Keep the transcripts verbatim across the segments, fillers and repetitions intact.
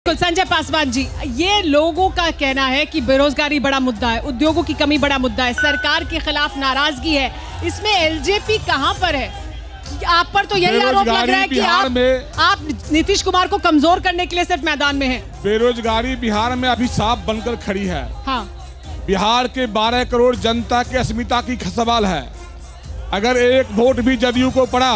बिल्कुल संजय पासवान जी, ये लोगों का कहना है कि बेरोजगारी बड़ा मुद्दा है, उद्योगों की कमी बड़ा मुद्दा है, सरकार के खिलाफ नाराजगी है, इसमें एलजेपी कहां पर है? आप पर तो यही आरोप लग रहा है कि आप, आप नीतीश कुमार को कमजोर करने के लिए सिर्फ मैदान में हैं। बेरोजगारी बिहार में अभी साफ बनकर खड़ी है। हाँ। बिहार के बारह करोड़ जनता के अस्मिता की सवाल है। अगर एक वोट भी जदयू को पड़ा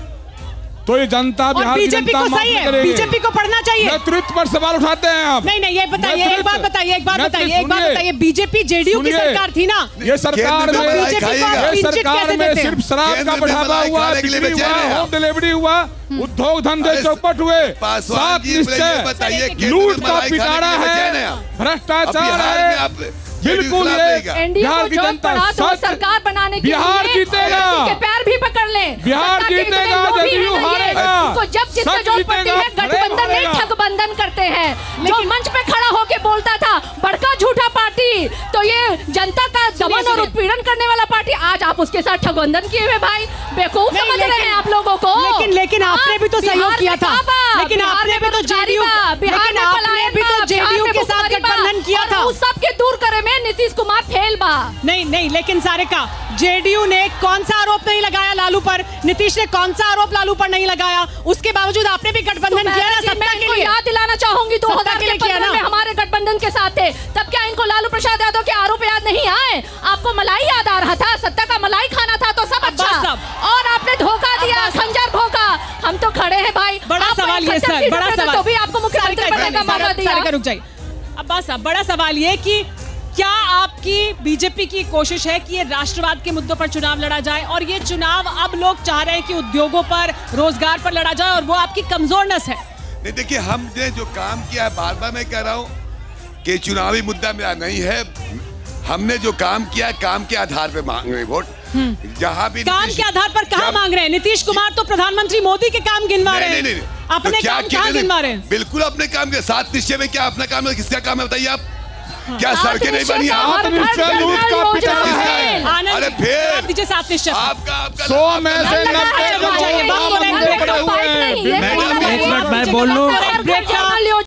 तो ये जनता बिहार की जनता माफ नहीं करेगी। बीजेपी को पढ़ना चाहिए। नेतृत्व पर सवाल उठाते हैं आप। नहीं नहीं, ये बताइए, एक बात बताइए, एक बात बताइए, एक बात बताइए, बीजेपी जेडीयू की सरकार थी ना, ये सरकार में ये सरकार में सिर्फ शराब का बढ़ावा हुआ, बिक्री हुआ, होम डिलीवरी हुआ, उद्योग धंधे चौपट हुए, सात निश्चय, लूट का पिटारा है, भ्रष्टाचार है, बिल्कुल बिहार की जनता सरकार बनाने के बिहार जीतेगा, के पैर भी पकड़ ले, बिहार जीतेगा, जदयू हारेगा। तो जब जिससे जो पड़ती है गठबंधन नहीं ठगबंधन करते हैं। जो मंच पे खड़ा होके बोलता था बड़का झूठा पार्टी, तो ये जनता का दमन और उत्पीड़न करने वाला पार्टी, आज आप उसके साथ ठगबंधन किए हुए भाई बेवकूफ समझ रहे हैं आप लोगों को। लेकिन लेकिन आपने भी तो सहयोग किया था, लेकिन आपने भी तो जेडीयू बिहार में आपने भी तो जेडीयू के साथ गठबंधन किया था। उस सब के दूर करे में नीतीश कुमार फेल बा। नहीं नहीं, लेकिन सारिका, जेडीयू ने कौन सा आरोप नहीं लगाया लालू पर, नीतीश ने कौन सा आरोप लालू पर नहीं लगाया, उसके बावजूद आपने भी गठबंधन किया ना सत्ता के लिए। याद दिलाना चाहूंगी दो हजार पंद्रह में हमारे गठबंधन के साथ थे, तब क्या इनको लालू प्रसाद यादव के आरोप याद नहीं आए? आपको मलाई याद आ रहा था, सत्ता का मलाई खाना था तो सब अच्छा, और आपने धोखा दिया, खंजर भोंका। हम तो खड़े हैं भाई। बड़ा सवाल ये सर, बड़ा सवाल, तो भी आपको मुख्यमंत्री बनने का मौका दिया। रुक जाइए अब्बास साहब, बड़ा सवाल ये कि क्या आपकी बीजेपी की कोशिश है कि ये राष्ट्रवाद के मुद्दों पर चुनाव लड़ा जाए, और ये चुनाव अब लोग चाह रहे हैं कि उद्योगों पर, रोजगार पर लड़ा जाए, और वो आपकी कमजोरनेस है? नहीं, देखिए, हमने जो काम किया है, बार बार मैं कह रहा हूँ कि चुनावी मुद्दा मेरा नहीं है। हमने जो काम किया, काम के आधार पे मांग रहे वोट। जहाँ भी काम के आधार पर कहाँ मांग रहे हैं? नीतीश कुमार तो प्रधानमंत्री मोदी के काम गिनवा रहे हैं, अपने काम कहाँ गिनवा रहे हैं? बिल्कुल अपने काम के साथ निश्चय में क्या अपना काम है, किसका काम है बताइए आप? क्या सड़कें नहीं बनी? अरे फिर दीजिए सात निश्चय, आपका आपका सौ में से नब्बे मैं बोल लूं।